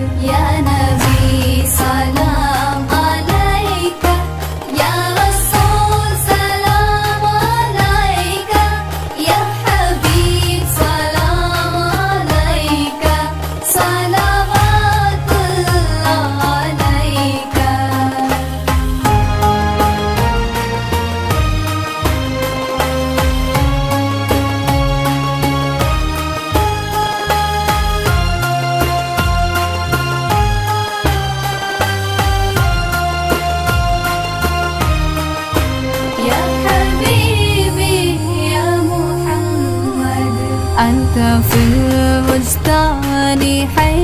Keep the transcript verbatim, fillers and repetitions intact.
يا نبي سلام عليك، يا رسول سلام عليك، يا حبيب سلام عليك، صلوات الله عليك. يا حبيبي يا محمد، أنت في الوجدان حي